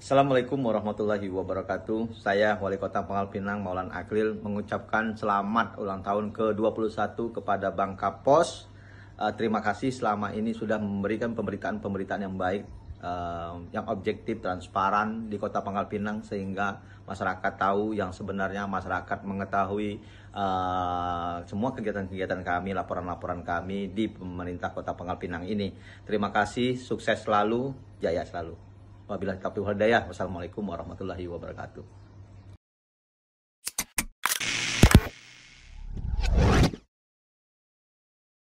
Assalamualaikum warahmatullahi wabarakatuh. Saya Wali Kota Pangkal Pinang Maulan Akhlil mengucapkan selamat ulang tahun ke-21 kepada Bank Kapos. Terima kasih selama ini sudah memberikan pemberitaan-pemberitaan yang baik, yang objektif, transparan di Kota Pangkal Pinang, sehingga masyarakat tahu yang sebenarnya, masyarakat mengetahui semua kegiatan-kegiatan kami, laporan-laporan kami di pemerintah Kota Pangkal Pinang ini. Terima kasih, sukses selalu, jaya selalu. Wabillahi taufiq wal hidayah. Wassalamualaikum warahmatullahi wabarakatuh.